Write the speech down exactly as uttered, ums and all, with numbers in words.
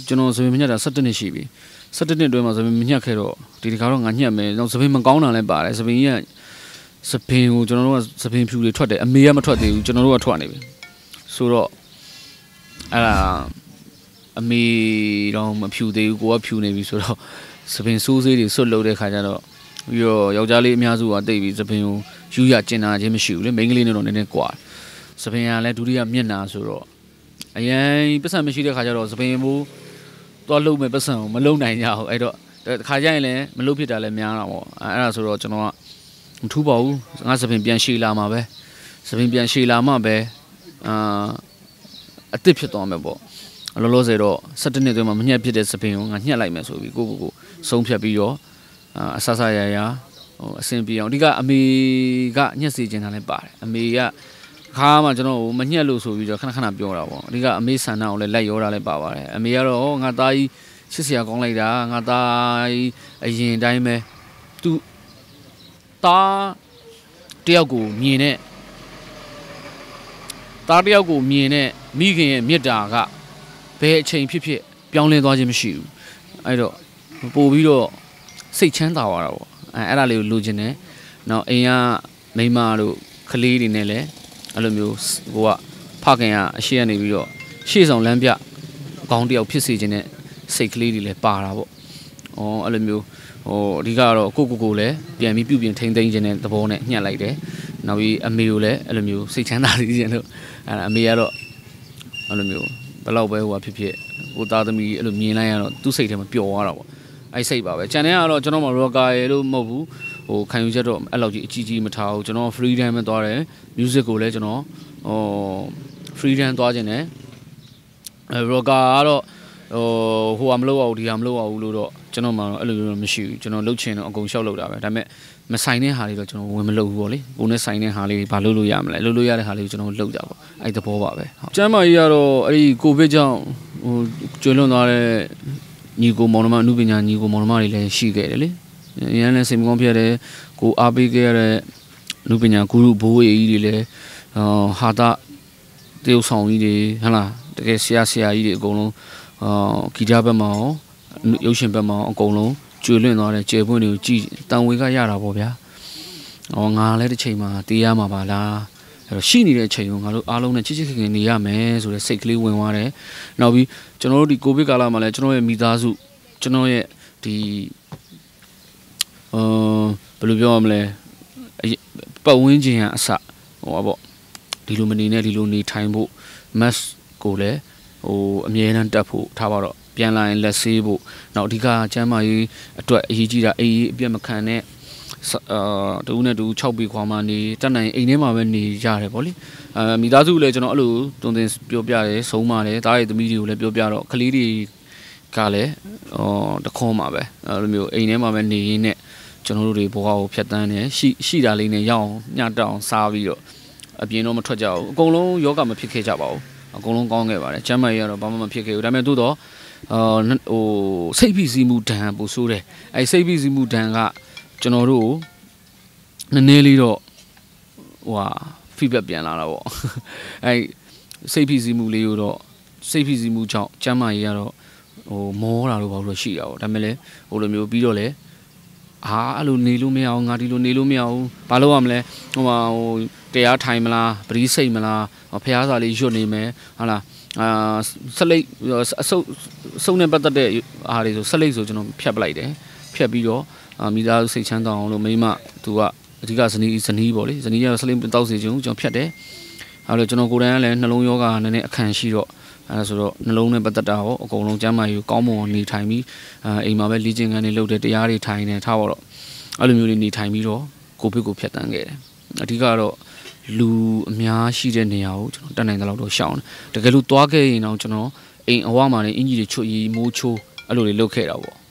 ကျွန်တော်ဆိုရင်ညက်တာ၁၇နှစ်ရှိပြီ၁၇နှစ်အတွင်းမှာဆိုရင်ညက်ခဲ့တော့ဒီတခါတော့ငါညက်မယ်တော့စပင်းမကောင်းတာလည်းပါတယ်စပင်းကြီးကစပင်းကိုကျွန်တော်တို့ကစပင်းဖြူတွေထွက်တယ်အမေကမထွက်သေးဘူးကျွန်တော်တို့ကထွက်နေပြီဆိုတော့အဲ့ဒါအမေတော့မဖြူသေးဘူးကိုကဖြူနေပြီဆိုတော့စပင်းစိုးစေးတွေဆွတ်လုပ်တဲ့ခါကျတော့ပြီးတော့ယောက်ျားလေးအများစုကတိတ်ပြီးစပင်းကိုယူရကျင်နာခြင်းမရှိဘူးလေမိန်းကလေးနဲ့တော့နည်းနည်းကွာစပင်းကလည်းဒုတိယမျက်နှာဆိုတော့အရင်ပတ်စံမရှိတဲ့ခါကျတော့စပင်းမိုးသွားလုံးမဲ့ပတ်စံကိုမလုံးနိုင်ကြဘူးအဲ့တော့ခါကျရင်လည်းမလုံးဖြစ်တာလည်းများတာပေါ့အဲ့ဒါဆိုတော့ကျွန်တော်ကမထူးပါဘူးငါစပင်းပြန်ရှည်လာမှာပဲစပင်းပြန်ရှည်လာမှပဲအာအစ်စ်ဖြစ်သွားမယ်ပေါ့လောလောဆယ်တော့၁၇နှစ်အတွင်းမှာမညှက်ဖြစ်တဲ့စပင်းကိုငါညှက်လိုက်မယ်ဆိုပြီးကိုကိုကိုဆုံးဖြတ်ပြီးတော့အဆဆရရဟိုအဆင်ပြေအောင်ဒီကအမေကညှက်စီခြင်းတာလည်းပါတယ်အမေကခါမှကျွန်တော်မညှက်လို့ဆိုပြီးတော့ခဏခဏပြောတာပေါ့ဒီကအမေဆန္ဒကိုလည်းလိုက်ရောတာလည်းပါပါတယ်အမေကတော့ငါသားကြီးချစ်စရာကောင်းလိုက်တာငါသားကြီးအရင်တိုင်းပဲသူသားတယောက်ကိုမြင်တဲ့သားတယောက်ကိုမြင်တဲ့မိခင်ရဲ့မေတ္တာကဘယ်အချိန်ဖြစ်ဖြစ်ပြောင်းလဲသွားခြင်းမရှိဘူးအဲ့တော့ပို့ပြီးတော့စိတ်ချမ်းသာသွားတာပေါ့အဲအဲ့ဒါလေးကိုလိုချင်တယ်နောက်အိမ်ကမိန်းမတို့ကလေးတွေနဲ့လည်းအဲ့လိုမျိုးဟိုကဖခင်ကအရှိကနေပြီးတော့ရှေ့ဆောင်လမ်းပြအကောင်းတယောက်ဖြစ်စေခြင်းနဲ့စိတ်ကလေးတွေလည်းပါတာပေါ့ဩအဲ့လိုမျိုးဟိုအဓိကတော့ကိုကိုကိုလည်းပြန်ပြီးပြုပြင်ထိန်းသိမ်းခြင်းတဲ့သဘောနဲ့ညှက်လိုက်တယ်နောက်ပြီးအမေကိုလည်းအဲ့လိုမျိုးစိတ်ချမ်းသာစေခြင်းလို့အဲ့အမေကတော့အဲ့လိုမျိုးဘယ်လောက်ပဲဟိုဖြစ်ဖြစ်ကိုသားသမီးအဲ့လိုမြင်လိုက်ရတော့သူ့စိတ်ထဲမှာပျော်သွားတာပေါ့အဲ့စိတ်ပါပဲကျန်တဲ့ကတော့ကျွန်တော်မရောကာရယ်လို့မဟုတ်ဘူးဟိုခံယူချက်တော့အဲ့လောက်ကြီးအကြီးကြီးမထားဘူးကျွန်တော် freedom ပဲသွားတယ် music ကိုလည်းကျွန်တော်ဟို freedom သွားခြင်းနဲ့ရောကာကတော့ဟိုဟိုကမလုပ်အောင်ဒီကမလုပ်အောင်လို့တော့ကျွန်တော်မှအဲ့လိုမျိုးမရှိဘူးကျွန်တော်လှုပ်ချင်တော့အကုန်ရှောက်လုပ်တာပဲဒါပေမဲ့မဆိုင်တဲ့ဟာလေးတော့ကျွန်တော်ဝင်မလုပ်ဘူးပေါ့လေကိုနဲ့ဆိုင်တဲ့ဟာလေးဘာလုပ်လို့ရမလဲလုပ်လို့ရတဲ့ဟာလေးကိုကျွန်တော်လုပ်ကြပါအဲ့သဘောပါပဲကျမ်းမာကြီးကတော့အဲ့ဒီကိုဗစ်ကြောင့်ဟိုကျွလွန်သွားတဲ့ညီကိုမောင်နှမအမှုပညာညီကိုမောင်နှမတွေလည်းရှိခဲ့တယ်လေအရင်လည်းစိတ်မကောင်းဖြစ်တယ်ကိုအားပေးခဲ့ရတဲ့အမှုပညာဂုရုဘိုးကြီးတွေလည်းဟာတာတရုတ်ဆောင်ကြီးတွေဟဟလားတကယ်ဆရာဆရာကြီးတွေအကုန်လုံးအာဂီတဘက်မှာရောရုပ်ရှင်ဘက်မှာအကုန်လုံးကျွေလွင့်သွားတဲ့ကျေပွင့်တွေကိုကြည်တန်ဝေကရတာပေါ့ဗျာဟောငါလည်းတစ်ချိန်မှာတေးရမှာပါလားအဲ့တော့ရှိနေတဲ့အချိန်ကိုငါတို့အားလုံးနဲ့ချစ်ချစ်ခင်ခင်နေရမယ်ဆိုတဲ့စိတ်ကလေးဝင်သွားတယ်နောက်ပြီးကျွန်တော်တို့ဒီကိုဗစ်ကာလမှာလည်းကျွန်တော်ရဲ့မိသားစုကျွန်တော်ရဲ့ဒီအာဘယ်လိုပြောရမလဲပတ်ဝန်းကျင်ကအစဟိုပါပေါ့ဒီလိုမနေနဲ့ဒီလိုနေထိုင်ဖို့ mask ကိုလည်းဟိုအမြဲတမ်းတက်ဖို့ထားပါတော့ပြန်လာရင်လက်ဆေးဖို့နောက်အဓိကကျမ်းမာရေးအတွက်အရေးကြီးတာအေးအပြတ်မခံနဲ့အာတူနဲ့တူ၆ပေခွာမှနေတက်နိုင်အိမ်ထဲမှာပဲနေရတယ်ဗောလေအဲမိသားစုလည်းကျွန်တော်အဲ့လိုတုံသင်ပြောပြတယ်ဆုံးပါတယ်တားရဲ့သမီးတွေကိုလည်းပြောပြတော့ကလေးတွေကလည်းဟောတခွန်းမှာပဲအဲ့လိုမျိုးအိမ်ထဲမှာပဲနေရင်းနဲ့ကျွန်တော်တို့တွေဘဝကိုဖြတ်တန်းနေရှိရှိတာလေးနဲ့ရအောင်ညတောင်စားပြီးတော့အပြင်တော့မထွက်ကြဘူးအကုန်လုံးယောဂမဖြစ်ခဲ့ကြပါဘူးအကုန်လုံးကောင်းခဲ့ပါတယ်ကျမ်းမာရေးကတော့ဘာမှမဖြစ်ခဲ့ဘူးဒါပေမဲ့သို့တော့အာဟိုစိတ်ဖိစီးမှုဒဏ်ပိုဆိုးတယ်အဲစိတ်ဖိစီးမှုဒဏ်ကကျွန်တော်တို့နည်းနည်းလေးတော့ဟိုဟာ feedback ပြန်လာတာပေါ့အဲစိတ်ဖိစီးမှုလေးကိုတော့စိတ်ဖိစီးမှုကြောင့်ကျမ်းမာရေးကတော့ဟိုမောတာလို့ဘာလို့ရှိတာပေါ့ဒါပေမဲ့လည်းဟိုလိုမျိုးပြီးတော့လေအာအဲ့လိုနေလို့မရအောင်ငါဒီလိုနေလို့မရအောင်ဘာလို့ရမလဲဟိုဟာဟိုတရားထိုင်မလားပရိစိတ်မလားဖះစာလေးရွတ်နေမယ်ဟာလားအာဆက်လိတ်အဆုပ်အဆုပ်နဲ့ပတ်သက်တဲ့အားတွေဆိုဆက်လိတ်ဆိုကျွန်တော်ဖြတ်ပလိုက်တယ်ဖြတ်ပြီးတော့မိသားစုစိတ်ချမ်းသာအောင်လို့မိမသူကအဓိကဇနီးဇနီးပေါ့လေဇနီးကတော့ဆက်လိတ်တောက်စီကျွန်တော်ဖြတ်တယ်အဲ့လိုကျွန်တော်ကိုယ်တိုင်ကလည်းနှလုံးယောဂနည်းနည်းအခန့်ရှိတော့အဲဒါဆိုတော့နှလုံးနဲ့ပတ်သက်တာရောအကုန်လုံးကျမ်းမာရေးကောင်းမွန်နေထိုင်ပြီးအိမ်မှာပဲလေ့ကျင့်ခန်းတွေလုပ်တဲ့တရားတွေထိုင်နေထားတော့အဲ့လိုမျိုးတွေနေထိုင်ပြီးတော့ကိုဗစ်ကိုဖျက်တမ်းခဲ့တယ်အဓိကတော့လူအများရှိတဲ့နေရာကိုကျွန်တော်တက်နိုင်တဲ့လောက်တော့ရှောင်တယ်တကယ်လို့သွားခဲ့ရင်တော့ကျွန်တော်အိမ်အဝမှာနေအင်ကြီးတွေချွတ်ရီမိုးချိုးအဲ့လိုတွေလုပ်ခဲ့တာပေါ့